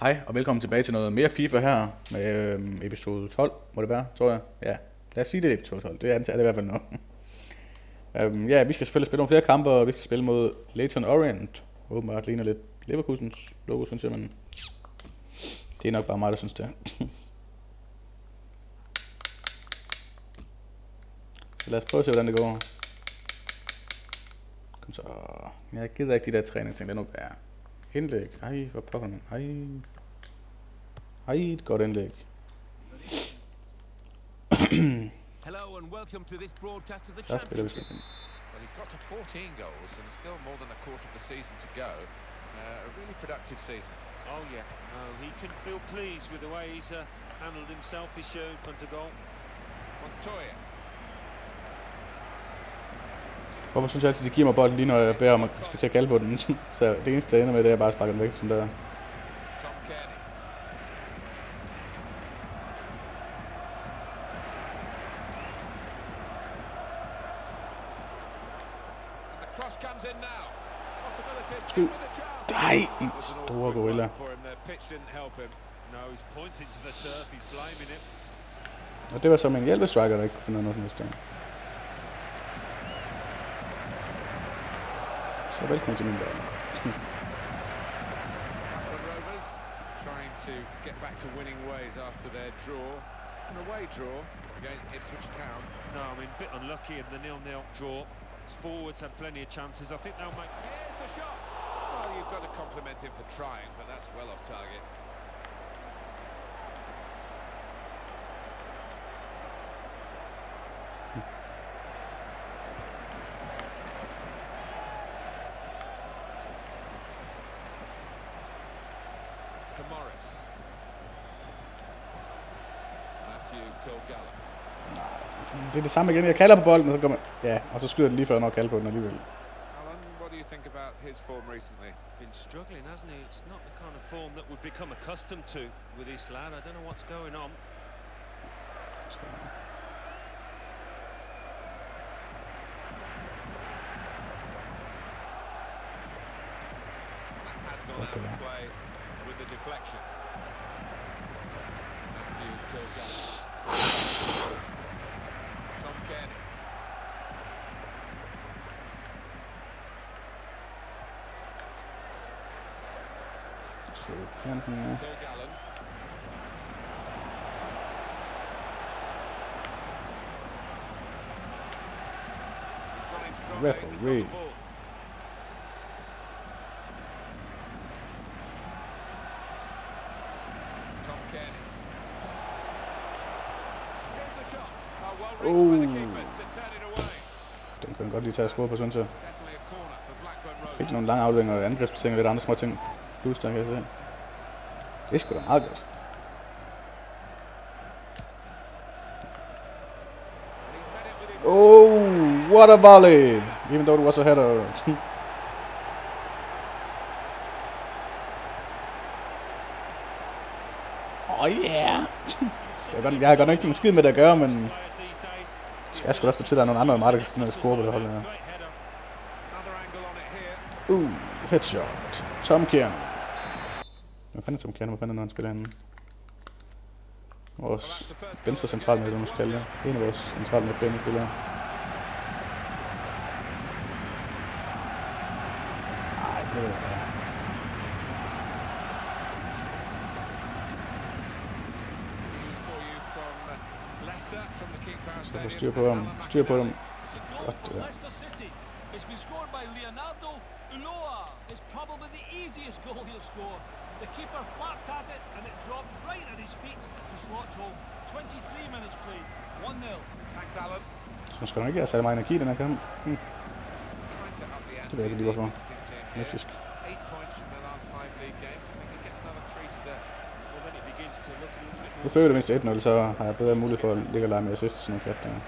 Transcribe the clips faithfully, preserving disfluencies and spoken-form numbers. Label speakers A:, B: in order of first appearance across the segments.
A: Hej og velkommen tilbage til noget mere FIFA her med øhm, episode tolv, må det være, tror jeg. Ja, lad os sige det er episode tolv, det er det i hvert fald nu. øhm, ja, vi skal selvfølgelig spille nogle flere kampe, og vi skal spille mod Leyton Orient. Åbenbart ligner lidt Leverkusens logo, synes jeg, men det er nok bare mig, der synes det. Så lad os prøve at se, hvordan det går. Kom så. Jeg gider ikke de der træningsting, det er nu værd. Indlæg. Ej, for pokker man. Ej. Ej, et godt indlæg.
B: Hello and welcome to this broadcast of the
A: Så spiller vi
B: championship.
C: Well, he's got to fourteen goals and still more than a quarter of the season to go. Uh, a really productive season.
D: Oh yeah, no, he can feel pleased with the way he's uh, handled himself. He's shown in front of goal.
C: Montoya.
A: Hvorfor synes jeg altid, de giver mig bolden lige når jeg beder om at skal til at kalde på den? Så det eneste, jeg ender med, det er bare at sparke den væk, som der.
C: Tom Kearney. And the cross comes in now. Possibility
A: Skud.
C: with a chance.
A: Nej, en stor gorilla.
D: For him, the pitch didn't help him. No, he's pointing to the turf. He's blaming it.
A: Og det var så min hjælpestriker, der ikke kunne finde noget næste gang. Så velkommen til min verden.
C: Blackburn Rovers trying to get back to winning ways after their draw. An away draw against Ipswich Town.
D: No, I mean, a bit unlucky in the nil-nil draw. His forwards had plenty of chances. I think they'll make...
C: Here's the shot. Well, you've got to compliment him for trying, but that's well off target. To Morris. Matthew Kilgallen.
A: Det er det samme igen. Jeg kalder på bolden, og så kommer ja, og så skyder det lige før, når jeg kalder på den alligevel.
C: Alan, what do you think about his form recently?
D: Been struggling, hasn't he? It's not the kind of form that we've become accustomed to with this lad. I don't know what's going on.
A: Så.
C: That has gone
A: What
C: out
A: the-
C: of play with the deflection. Matthew Kilgallen. Tom Kearney.
A: Så kanten er.
C: Kilgallen. He's gone in strong.
A: Referee.
C: He's got the ball. Tom Kearney. Here's the shot. Oh, well reached by the keeper to turn it away.
A: Den kan jeg godt lige tage og score på, synes jeg.
C: Definitely a corner for Blackburn Rovers.
A: Fik nogle lange afleveringer og angrebsplaceringer og lidt andre små ting. Plus, der kan jeg se. Det er sgu da meget godt.
C: He's met it with his
A: Oh, what a volley! Even though it was a header. Oh yeah! Det er godt, jeg har godt nok ikke en skid med det at gøre, men
D: Players these days.
A: det skal sgu da også betyde, at der er nogle andre meget, der kan finde at score på det hold her.
D: Great header.
C: another angle on it here.
A: Uh, headshot. Tom Kearney. Hvad fanden er Tom Kearney? Hvor fanden er, når han spiller henne? Vores venstre central med, som man skal kalde det. En af vores centrale midtbanespillere. Nej, det ved jeg ikke.
C: News for you from uh, Leicester from the King Power
A: Så få
C: Stadium.
A: styr på dem. Styr på dem. Godt det der.
B: Leicester City. It's been scored by Leonardo Ulloa. It's probably the easiest goal he'll score. The keeper flapped at it and it drops right at his feet to slot home. twenty-three minutes played. one nil.
C: Thanks, Alan.
A: Så skal der ikke have særlig meget energi i den her kamp. Hmm.
C: Trying to up the ante.
A: Det ved jeg ikke lige hvorfor.
C: Visiting team here.
A: Mystisk.
C: Eight points from the last five league games. I think he'll get another three today.
D: Well, then it begins to look a little bit
A: Nu
D: more...
A: fører det mindst et nul, så har jeg bedre mulighed for at ligge og lege med assist til sådan noget kat der.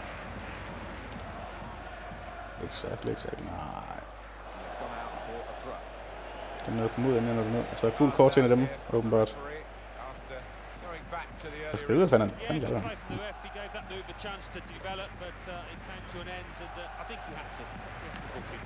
A: Exakt, exakt. Nej.
C: It's gone out for a throw.
A: Den er nødt komme ud, inden jeg når ned. Så er gul kort til en af dem, åbenbart.
C: Referee after going back to the
A: Jeg
C: earlier
A: skal vide, hvad fanden
D: Yeah,
A: fanden
D: good
A: laver
D: play
A: han.
D: from the ref. He gave that move a chance to develop, but uh, it came to an end, and uh, I think he had to. He had to book him.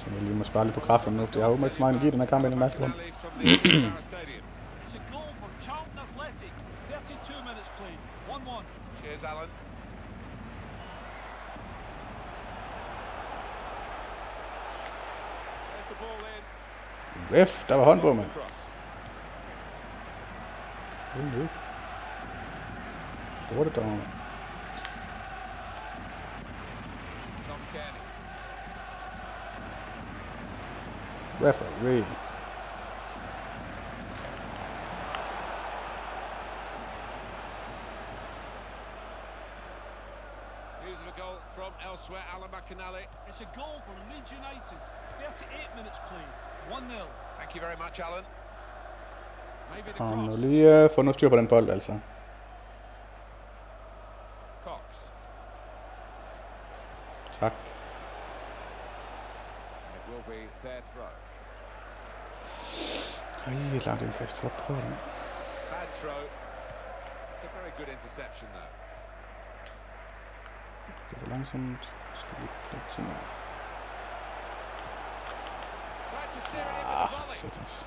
A: Så jeg lige må spare lidt på kræfterne nu, for jeg har jo ikke så meget energi i den her kamp, inden mærkeligt.
B: It's a goal for Charlton Athletic. thirty-two minutes played. one one.
C: Cheers, Alan. There's the ball in.
A: Ref, der var hånd på, mand.
C: Cross.
A: Hold nu. Hvor er det der?
C: Tom Kearney.
A: Referee.
C: News of a goal from elsewhere, Alan McInally.
B: It's a goal for Leeds United. thirty-eight minutes played. one nil.
C: Thank you very much, Alan. Maybe the
A: Kom nu
C: cross.
A: lige uh, få noget styr på den bold, altså.
C: Cox.
A: Tak.
C: It will be their throw.
A: Ej, langt indkast for på den.
C: Bad throw. It's a very good interception, though.
A: Det er for langsomt. Skal vi klippe til mig.
C: Tried to steer it in with
A: Ah,
C: the volley.
A: satans.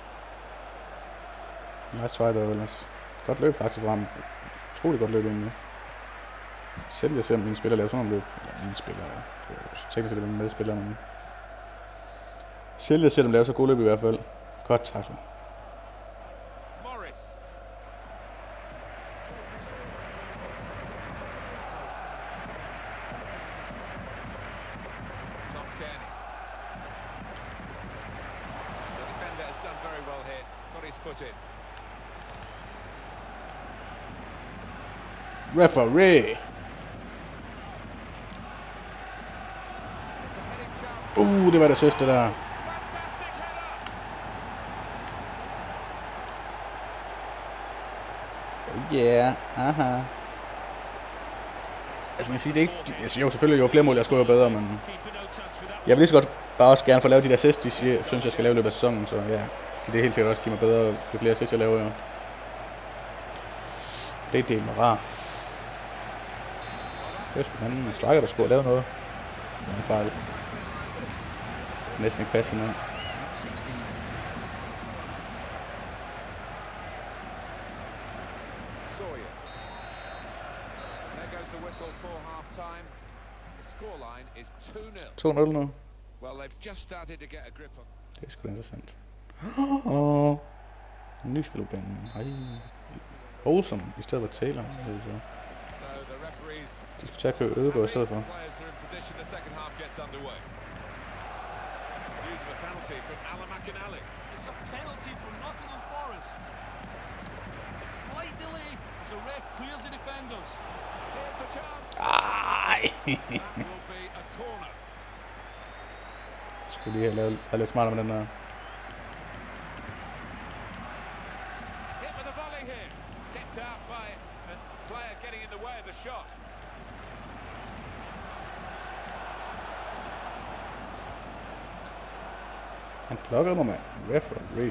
A: Nice try der, ellers. Godt løb faktisk fra ham. Utrolig godt løb egentlig. Selv jeg ser mine spillere lave sådan nogle løb. Eller mine spillere, ja. Det er jo tænkt til det med medspillerne. Men selv jeg ser dem lave så gode løb i hvert fald. Godt taklet.
C: Morris. Tom Kearney. The defender has done very well here. Got his foot in.
A: Referee.
C: It's a heading chance.
A: Uh, det var det sidste der.
C: Fantastic header.
A: Yeah, aha. Altså man kan sige, det er ikke... Altså, jo, selvfølgelig jo flere mål, jeg skulle jo bedre, men...
D: Keeper no chance for that.
A: Jeg vil lige så godt bare også gerne få lavet de der assists, de siger, synes, jeg skal lave i løbet af sæsonen, så ja. De det helt sikkert også give mig bedre, jo flere assists, jeg laver, jo. Det er del med rar. Det er sgu den anden striker, der skulle have lavet noget. Det er en fejl. Næsten ikke passe ned.
C: Sawyer. There goes the whistle for half time. The scoreline is two nil.
A: to nul nu.
C: Well, they've just started to get a grip on.
A: Det er sgu interessant. Åh. En ny spiller på banen. Hej. Olsen i stedet for Taylor.
C: So the referees
A: De skulle tage at køre Ødegaard i stedet for.
C: players are in position. The second half gets underway. Use of a penalty from Alan McInally.
B: It's a penalty for Nottingham Forest. A slight delay as the ref clears the defenders.
C: Here's the chance.
A: Ej.
C: That will be a corner.
A: Skulle lige have lavet have lidt smartere med den der.
C: Hit with a volley here. Kept out by a player getting in the way of the shot.
A: Han blokker mig, mand. Referee.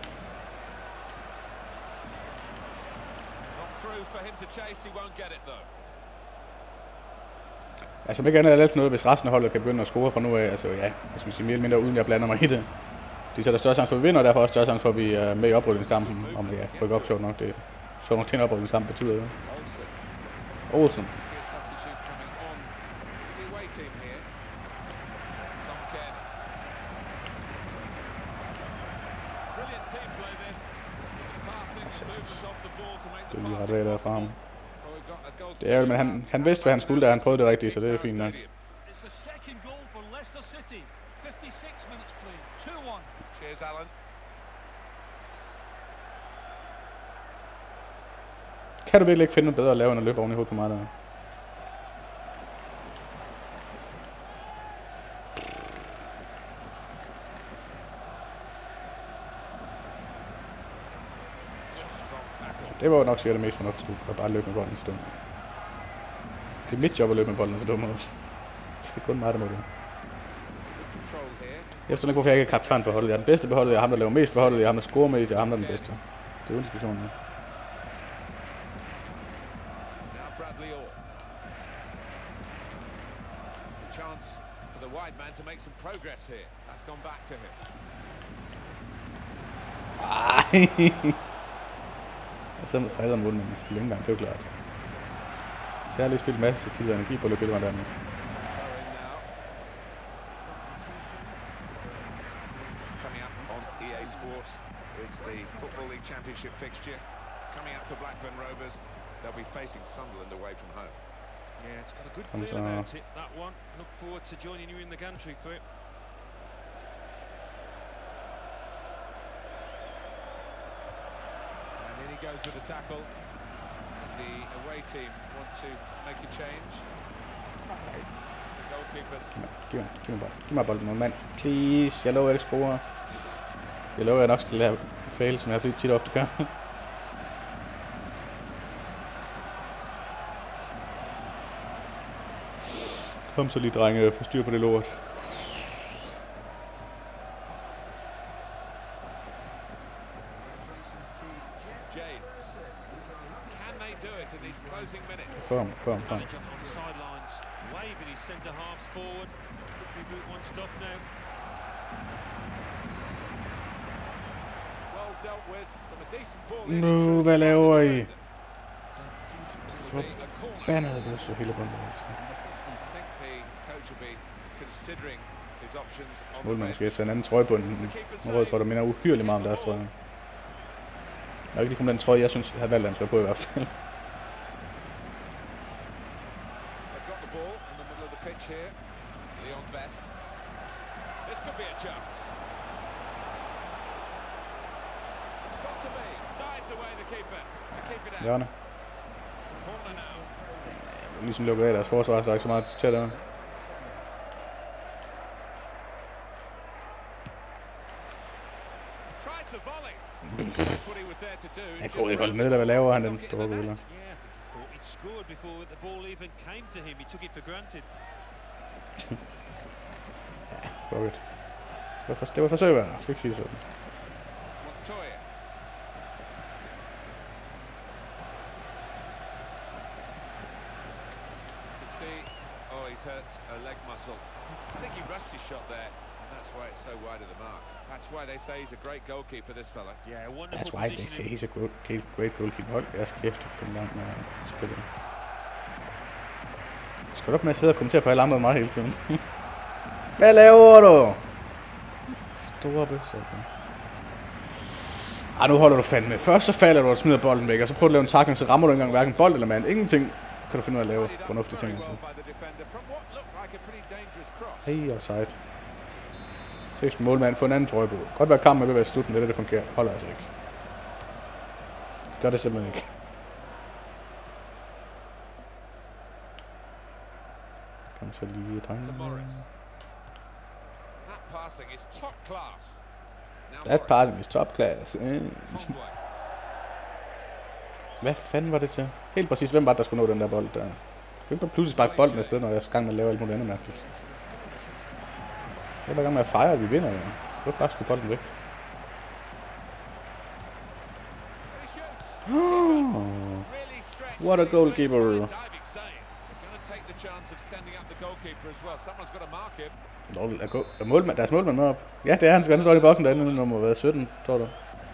C: Not through for him to chase. He won't get it though.
A: Altså, om ikke andet er det altid noget, hvis resten af holdet kan begynde at score fra nu af. Altså, ja, hvis man siger mere eller mindre, uden jeg blander mig i det. De sætter større chance for, at vi vinder, og derfor også større chance for, at vi er med i oprydningskampen. Om det er rykke op, sjovt nok. Det er sjovt nok til en oprydningskamp, betyder det.
C: Olsen.
A: Olsen.
C: See a substitute coming on for the away team here. Tom Kearney. Brilliant team play this. The passing movement off the ball to make
A: Det
C: the
A: er lige
C: pass
A: ret af fra ham.
C: Well, we've got a goal
A: Det er jo, men han, han vidste, hvad han skulle, da han prøvede det rigtigt, så det er fint nok.
B: It's the second goal for Leicester City. fifty-six minutes played. two one.
C: Cheers, Alan.
A: Kan du virkelig ikke finde noget bedre at lave, end at løbe oven i hovedet på mig der?
C: Strong tackle.
A: Det var jo nok sikkert det mest fornuftige, at bare løbe med bolden en stund. Det er mit job at løbe med bolden, så dumt ud. Det er kun mig, der må det.
C: Good control here.
A: Jeg forstår ikke, hvorfor jeg ikke er kaptajn for holdet. Jeg er den bedste på holdet, jeg er ham, der laver mest for holdet, jeg er ham, der scorer mest, jeg er ham, der er den bedste. Det er jo diskussionen.
C: Now Bradley Orr. A chance for the wide man to make some progress here. That's gone back to him.
A: Ej. Jeg sidder med træder om målmanden selvfølgelig ikke engang, det er jo klart. Så jeg har lige spillet masse tid og energi på at løbe et dernede.
C: Coming up on E A Sports, it's the Football League Championship fixture. Coming up to Blackburn Rovers, they'll be facing Sunderland away from home.
D: Yeah, it's got a good feel about it, that one. Look forward to joining you in the gantry for it.
C: And in he goes with the tackle. The away team want to make a change. It's the goalkeepers.
A: Giv mig, giv mig bolden. Giv mig bolden, mand. Please. Jeg lover, jeg ikke scorer. Jeg lover, jeg nok skal lave fail, som jeg tit og ofte gør. Kom så lige, drenge, få styr på det lort. Kom, kom, kom. Nu, hvad laver I? Forbandet det så hele bunden, altså. Så måtte man måske tage en anden trøje på en rød trøje, der minder uhyrligt meget om deres trøje. Jeg har ikke lige kommet den trøje, jeg synes, jeg har valgt den trøje på i hvert fald. Hjørne. Ligesom lukker af deres forsvar, så er ikke så meget til der. Jeg kunne ikke holde med, hvad laver han, den store guler. Ja, fuck it. Det var, for, det var forsøg værd, jeg skal ikke sige sådan. That's why they say he's a great, great goalkeeper. Hold jeres kæft, kom i gang med at spille. Skal du op med at sidde og kommentere på alle andre end mig hele tiden? Hvad laver du? Store bøs, altså. Ej, nu holder du fandme. Først så falder du og smider bolden væk, og så prøver du at lave en tackling, så rammer du ikke engang hverken bold eller mand. Ingenting kan du finde ud af at lave fornuftige ting, altså. Hey, offside. Seriøst målmand, få en anden trøje på. Godt være kampen vil være slut, men det er det fungerer. Holder altså ikke. Det gør det simpelthen ikke. Kom så lige, drenge. That passing is top class. Hvad fanden var det til? Helt præcis, hvem var det, der skulle nå den der bold der? Jeg kan ikke pludselig sparke bolden af stedet, når jeg er i gang med at lave alt muligt andet mærkeligt. Jeg er bare i gang med at fejre, at vi vinder, ja. Jeg skal bare skrue bolden væk. Oh, what a goalkeeper. Nå, er, go er målmand, deres målmand med op? Ja, det er han, skal han stå i boksen derinde, nummer hvad, sytten, tror du?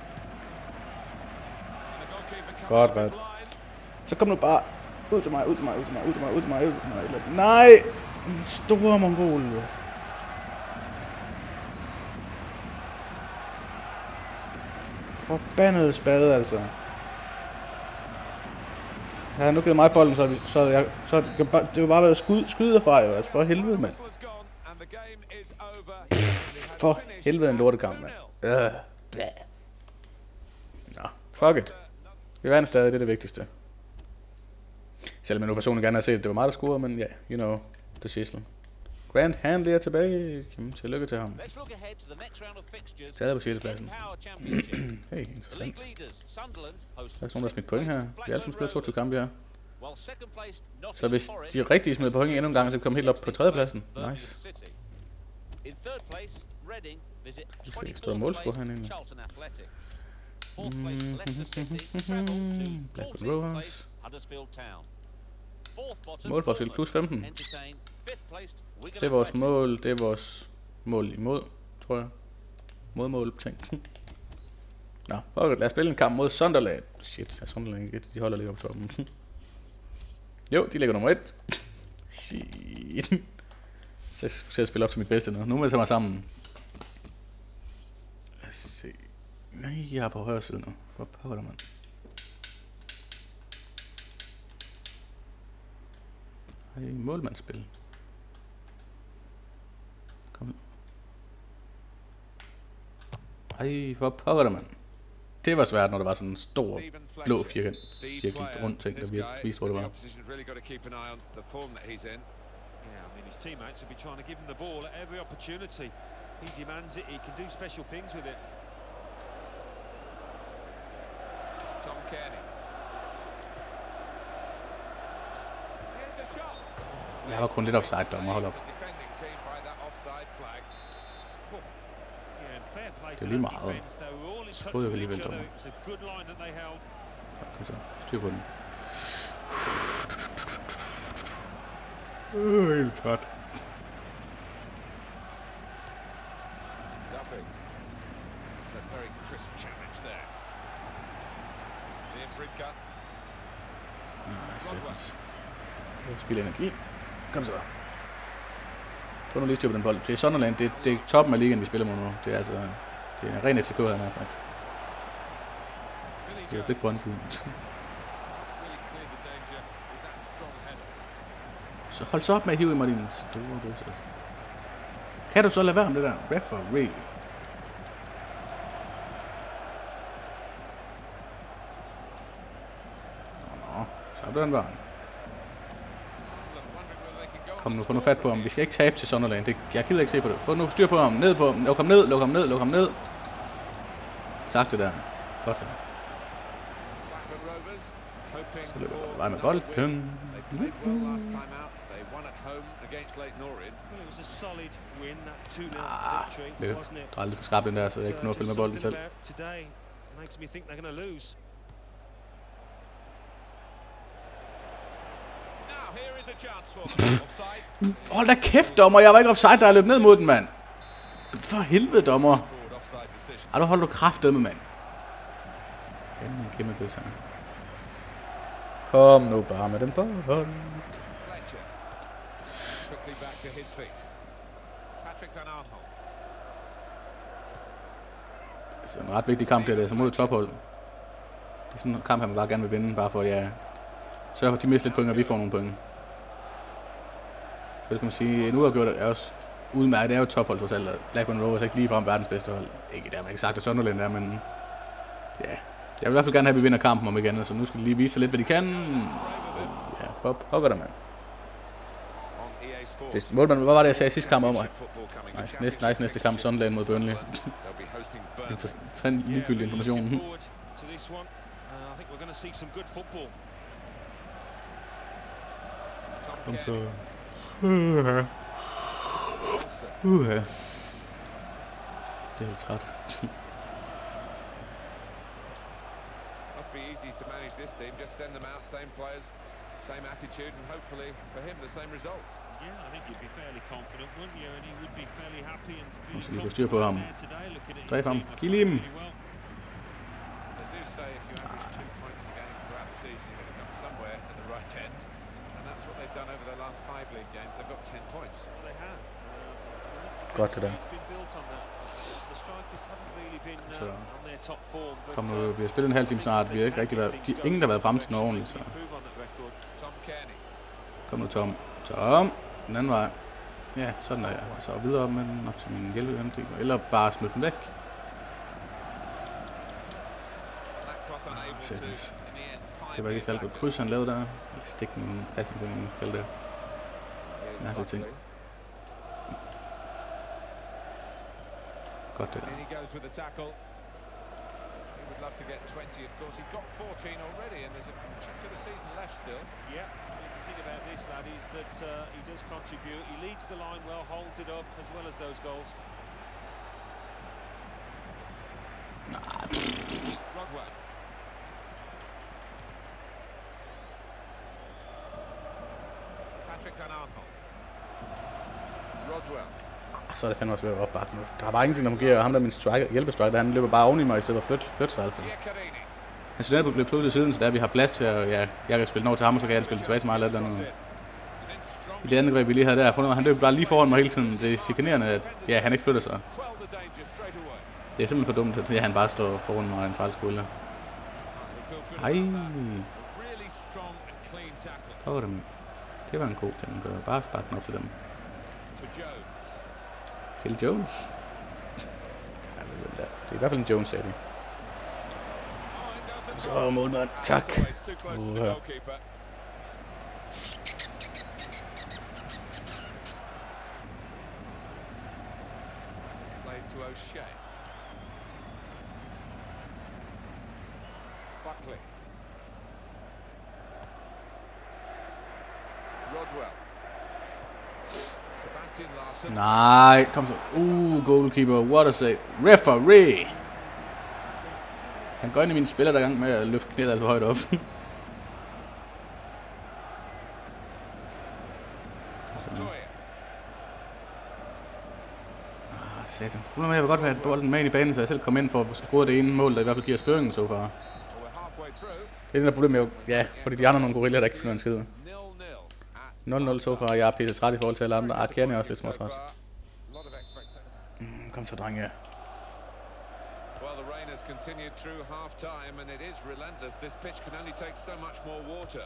A: Godt, ret. Så kom nu bare ud til mig, ud til mig, ud til mig, ud til mig, ud til mig, ud til mig. Nej! Store mongol. Forbandet spade, altså. Havde han nu givet mig bolden, så er vi, så er jeg, så er det, det, bare, det var bare været skud, skyde derfra, jo. Altså, for helvede, mand. For helvede en lortekamp, mand. Øh. Nå, fuck it. Vi vandt stadig, det er det vigtigste. Selvom jeg nu personligt gerne har set, at det var mig, der scorede, men ja, yeah, you know, the shizzle. Grant Handley er tilbage. Jamen, tillykke til ham. Stadig på sjette pladsen. Hey, interessant. Der er ikke nogen, der har smidt point her. Vi har alle sammen spillet toogtyve kampe her. Så hvis de rigtige smider point endnu en gang, så kan vi komme helt op på tredje pladsen. Nice. Vi skal ikke stå i målscore herinde. Blackburn Rovers. Målforskel plus femten. Det er vores mål, det er vores mål imod, tror jeg. Modmål ting. Nå, fuck, lad os spille en kamp mod Sunderland. Shit, er Sunderland ikke et, de holder lige op på toppen. Jo, de ligger nummer et. Shit. Så jeg skal spille op til mit bedste nu. Nu må jeg tage mig sammen. Lad os se. Nej, jeg er på højre side nu. Hvor pokker der, mand? Ej, målmandsspil. Kom. Ej, hvor pokker der, mand? Det var svært, når der var sådan en stor, blå firkant, cirkel rundt ting, der virkelig viste, hvor det var.
D: Yeah, I mean his teammates will be trying to give him the ball at every opportunity. He demands it. He can do special things with it.
C: Tom Kearney. Here's the shot.
A: Jeg var kun lidt offside, dommer. Hold op.
C: The defending team by that offside flag.
D: Yeah, and fair play
A: Det
D: to
A: er lige
D: that
A: meget.
D: defense. They were all in
A: Så
D: touch
A: prøver jeg
D: with
A: alligevel,
D: each other.
A: dommer.
D: It was a good line that they held.
A: Kom så, styr på den. Øh, helt træt.
C: Duffy. It's a very crisp challenge there. Liam Bridcut.
A: Nej, satans. Det er spil energi. Kom så. Få nu lige styr på den bold. Det er Sunderland. Det, det er toppen af ligaen, vi spiller mod nu. Det er altså... Det er en ren F C K, han har sagt. Det er jo lidt Brøndby. Så hold så op med at hive i mig, din store bøs. Altså. Kan du så lade være med det der? Referee. Nå, nå. Så bliver den bare. Kom nu, få nu fat på ham. Vi skal ikke tabe til Sunderland. Det, jeg gider ikke se på det. Få nu styr på ham. Ned på ham. Luk ham ned, luk ham ned, luk ham ned. Tak det der. Godt for det. Så løber der vej med bolden. Ah, lidt. Der er lidt for skarpt den der, så jeg ikke kunne nå at følge med bolden selv. Hold da kæft, dommer. Jeg var ikke offside, der er løbet ned mod den, mand. For helvede, dommer. Ej, du holder du kraftedeme, mand. Fanden en kæmpe bøs her. Kom nu bare med den bold. Altså en ret vigtig kamp, det er det, så mod tophold. Det er sådan en kamp, han bare gerne vil vinde, bare for at ja, sørge for, at de mister lidt point, og vi får nogle point. Så det kan man sige, en uafgjort er også udmærket. Det er jo et tophold for selv, og Blackburn Rovers er ikke ligefrem verdens bedste hold. Ikke der, man ikke sagt, at Sunderland er, men ja. Jeg vil i hvert fald gerne have, at vi vinder kampen om igen, så nu skal de lige vise sig lidt, hvad de kan. Ja, for pokker der, mand. Det, målmand, hvad var det, jeg sagde sidste kamp om? Nice, næste, nice, næste kamp, Sunderland mod Burnley. Interessant, ligegyldig information. Kom så. Uh-huh. Uh-huh. Det er helt træt.
C: Must be easy to manage this team. Just send them out, same players, same attitude, and hopefully for him the same result.
D: Yeah, I think you'd be fairly confident, wouldn't you? And he would be fairly happy and
A: Nu skal lige få styr på ham. Dræb ham. Giv lige ham.
C: They do say if you average two points a game throughout the season, you're going to come somewhere at the right end, and that's what they've done over their last five league games. They've got ten points.
D: They have.
A: Godt det der. Så kom nu, vi har spillet en halv time snart. Vi har ikke rigtig været, de, ingen der har været frem til noget ordentligt, så. Kom nu, Tom. Tom. Den anden vej. Ja, sådan er jeg. Og så videre med den op til min hjælpeangriber. Eller bare smid den væk. Ah, sættes. Det var ikke særlig godt kryds, han lavede der. Eller stikning, passing, som man nu skal kalde det. Mærkelige ting. Godt det der.
C: Would love to get twenty, of course. He's got fourteen already, and there's a chunk of the season left still.
D: Yeah, the thing about this lad is that uh, he does contribute. He leads the line well, holds it up, as well as those goals.
C: Rodwell.
A: Så er det fandme også ved at opbakke nu. Der er bare ingenting, der fungerer. Ham der min striker, hjælpestriker, han løber bare oven i mig, i stedet for at flytte, flytte sig altså. Han studerer på at løbe til siden, så der vi har plads til at ja, jeg kan spille den over til ham, og så kan han spille tilbage til mig eller andet. I det andet greb, vi lige havde der, på han løber bare lige foran mig hele tiden. Det er chikanerende, at ja, han ikke flytter sig. Det er simpelthen for dumt, at ja, han bare står foran mig en trælskulde. Ej. Hvor var det min? Det var en god ting at gøre. Bare sparke den op til dem. Phil Jones. Ja, det er i hvert fald en Jones, sagde de. Så målmand. Tak. Uh, her. Nej, kom så. Uh, goalkeeper, what a save. Referee. Han går ind i mine spiller, der er gang med at løfte knæet alt for højt op. ah, satans. Problemet er, at jeg vil godt have bolden med ind i banen, så jeg selv kommer ind for at score det ene mål, der i hvert fald giver os føringen så far. Det er det der problem med, ja, fordi de andre nogle gorilla, der ikke finder en skid. nul nul så far, jeg er pisse træt i forhold til alle andre. Arkian er også lidt småtræt. Mm, kom så, drenge.
C: Well, the rain has continued through half time and it is relentless. This pitch can only take so much more water.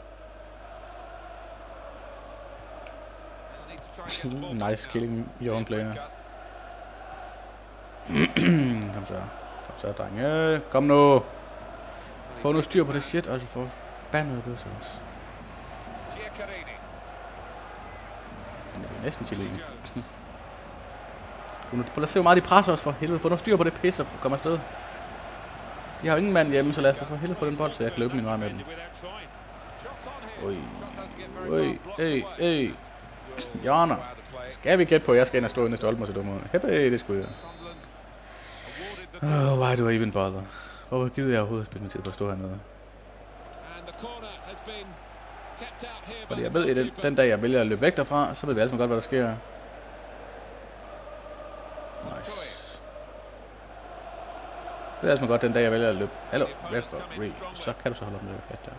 A: Nice killing your own player. Kom så. Kom så, drenge. Kom nu. Få nu styr på det shit, og så få bandet bøsser også. Det er næsten chili. Prøv at se, hvor meget de presser os for helvede. Få nu styr på det pis og komme afsted. De har jo ingen mand hjemme, så lad os da for helvede få den bold, så jeg kan løbe min vej med den. Oj, oj, ej, ej. Jørner. Skal vi gætte på, at jeg skal ind og stå inde i stolpen og se dum ud? Heppe, det skulle jeg. Oh, why do I even bother? Hvorfor gider jeg overhovedet spille min tid på at stå hernede? Fordi jeg ved, at den, den dag jeg vælger at løbe væk derfra, så ved vi alle sammen godt, hvad der sker. Nice. Det er altså godt den dag jeg vælger at løbe. Hallo, referee. Så kan du så holde op med det der.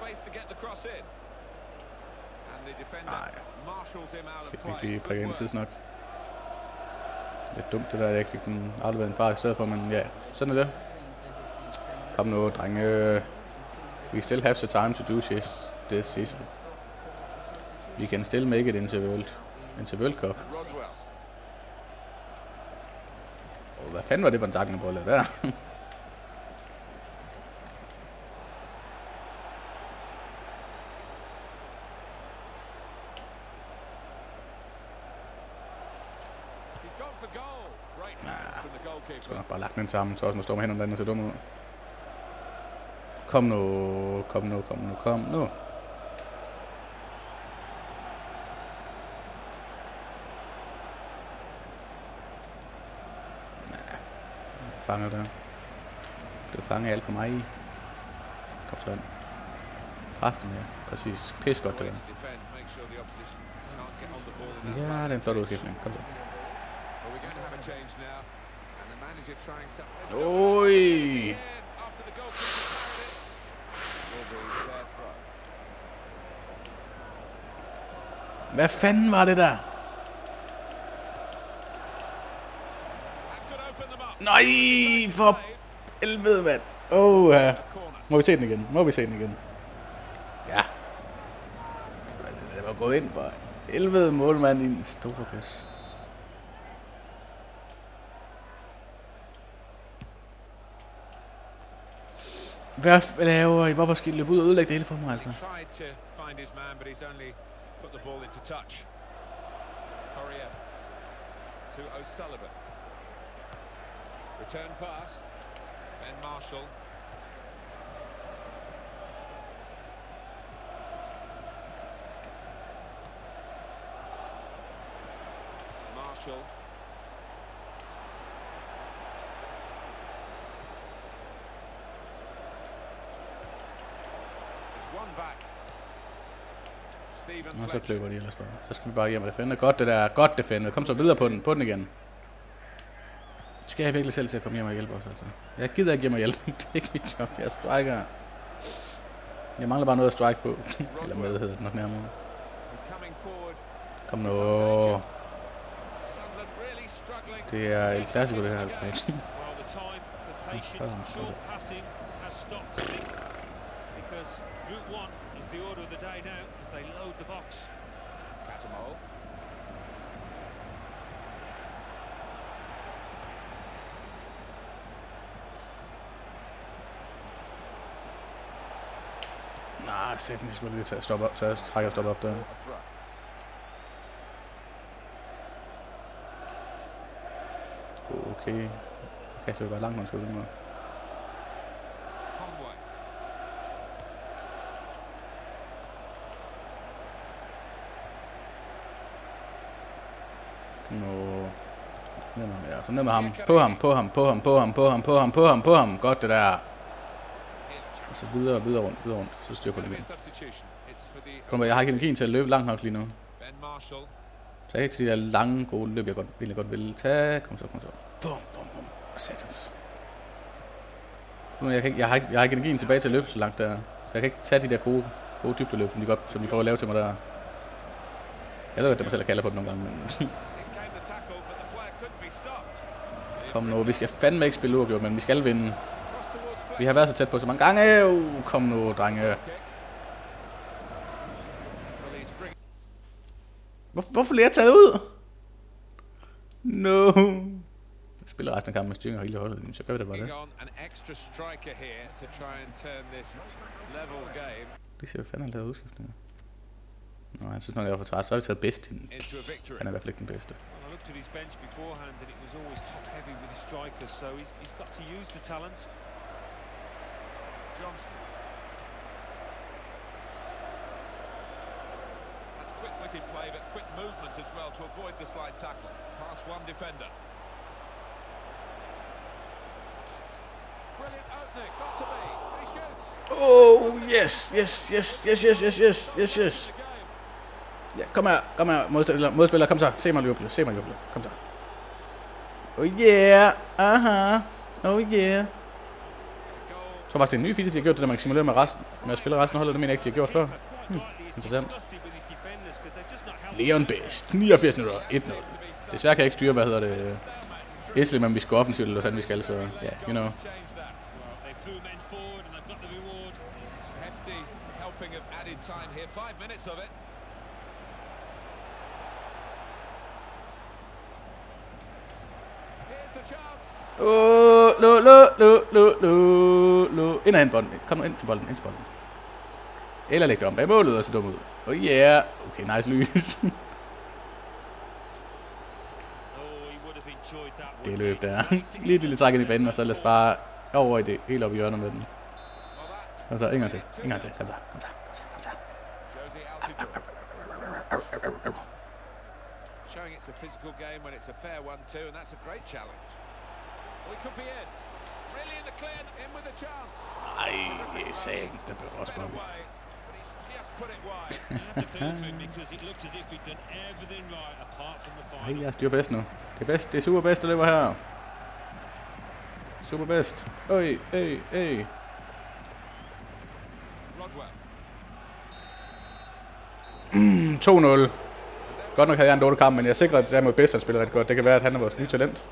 A: Nej. Fik vi ikke lige prikke ind tidsnok. Det er dumt det der, at jeg ikke fik den afleveret en far i stedet for, men ja, sådan er det. Kom nu, drenge. We still have the time to do this, this season. We can still make it into World, into World Cup. Oh, hvad fanden var det for en takkenbolle der? Jeg skal nok bare lagt den sammen, så også man står med hænderne den og ser dum ud. Kom nu, kom nu, kom nu, kom nu. Fanger der. Det er fanget alt for mig. Kom så ind. Pres dem her. Præcis. Pis godt det der. Ja, det er en flot udskiftning. Kom så. Oj. Hvad fanden var det der? Nej, for helvede, mand. Åh, oh, ja. Må vi se den igen? Må vi se den igen? Ja. Det var gået ind for helvede målmand i en stor pis. Hvad laver I? Hvorfor skal I løbe ud og ødelægge det hele for mig, altså?
C: Return pass, Ben Marshall. Marshall. It's one back.
A: Nå, så kløber de ellers bare. Så skal vi bare hjem og defende. Godt det der, godt defende. Kom så videre på den, på den igen. Skal jeg virkelig selv til at komme hjem og hjælpe os, altså? Jeg gider ikke hjem og hjælpe. Det er ikke mit job, jeg striker. Jeg mangler bare noget at strike på. Eller med hedder det nok nærmere. Kom nu. Det er El Clasico det her, altså. Nej, satan, jeg skulle lige tage stoppe op, tage trække og stoppe op der. Okay. Så kaster vi bare langt, man skal ud med. Nå. Ned med ham, ja. Så ned med ham. På ham, på ham, på ham, på ham, på ham, på ham, på ham, på ham. Godt det der. Og så videre, videre rundt, videre rundt. Så styr på det igen. Kom med, jeg har ikke energien til at løbe langt nok lige nu. Så jeg til de der lange, gode løb, jeg godt, egentlig godt vil tage. Kom så, kom så. Bum, bum, bum. Satans. Jeg, kan ikke, jeg, har ikke, jeg har ikke energien tilbage til at løbe så langt der. Så jeg kan ikke tage de der gode, gode dybdeløb, som de, godt, som de prøver at lave til mig der. Jeg ved godt, det mig selv at kalde på det nogle gange, men... Kom nu, vi skal fandme ikke spille uafgjort, men vi skal vinde. Vi har været så tæt på så mange gange. Uh, kom nu, drenge. Hvor, hvorfor bliver jeg taget ud? No. Jeg spiller resten af kampen med styring og hele holdet, så gør vi det bare det. Det ser jo fandme, han lavede udskiftninger. Nå, han synes nok, jeg var for træt, så har vi taget bedst til den. Han er i hvert fald ikke den bedste.
C: Quick-witted play, but quick movement as well to avoid the slide tackle. Past one defender. Brilliant opening, got to be. He shoots.
A: Oh, yes, yes, yes, yes, yes, yes, yes, yes, yes. Ja, kom her, kom her, modspiller, modspiller, kom så. Se mig løbe, se mig løbe, kom så. Oh yeah, aha, oh yeah. Så faktisk en ny feature, de har gjort det der, man kan simulere med resten, med at spille resten af holdet, det mener jeg ikke, de har gjort før. Hmm, interessant. Leon Best, niogfirs minutter, et nul. Desværre kan jeg ikke styre, hvad hedder det, Esli, men vi skal offensivt, eller hvad fanden vi skal, så ja, yeah, you know. Åh, lo, lo, lo, lo, lo, lo. Ind og hen bolden. Kom nu ind til bolden, ind til bolden. Eller læg det om bag målet og så dum ud. Oh yeah. Okay, nice lys. Det løb der. Lige et lille træk ind i banen, og så lad os bare over i det. Helt op i hjørnet med den. Kom så, en gang til. En gang til. Kom så, kom så, kom så, kom så.
C: Showing it's a physical game when it's a fair one too, and that's a great challenge. We could be in. Really in the clear, in with a chance.
A: Ej, satans, det blev også Bobby. Ej, jeg styrer bedst nu. Det er bedst, det er super bedst, der løber her. Super bedst. Øj, øj, øj. Mm, to nul. Godt nok havde jeg en dårlig kamp, men jeg er sikker, at det er mod bedst, at spiller ret godt. Det kan være, at han er vores nye talent.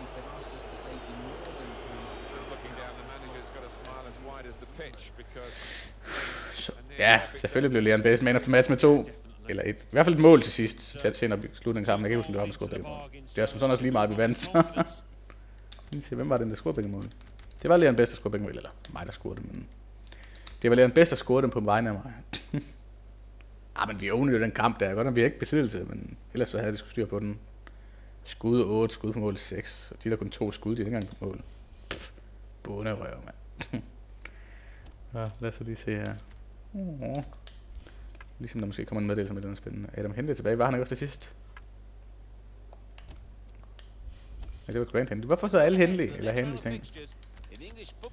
A: Så, ja, selvfølgelig blev Leon Best man of the match med to. Eller et. I hvert fald et mål til sidst. Så tæt senere i slutningen af kampen. Jeg kan huske, om det var med scoret begge mål. Det er som sådan også lige meget, vi vandt. Så. Hvem var den, der scorede begge mål? Det var Leon Best, der scorede begge mål. Eller mig, der scorede dem. Men det var Leon Best, der scorede dem på vegne af mig. Ah, men vi ownede jo den kamp der. Godt nok, vi har ikke besiddelse, men ellers så havde de skulle styre på den. Skud otte, skud på mål seks. Og de der kun to skud, de er ikke engang på mål. Bonderøv, mand. Ja, lad os så lige se her. Uh-huh. Ligesom der måske kommer en meddelelse med den er spændende. Adam Henley tilbage. Var han ikke også til sidst? Ja, det var Grant Henley. Hvorfor hedder alle Henley? Eller Henley ting?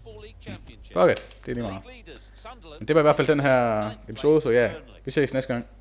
A: Fuck it. Det er lige meget. Men det var i hvert fald den her episode, så ja. Vi ses næste gang.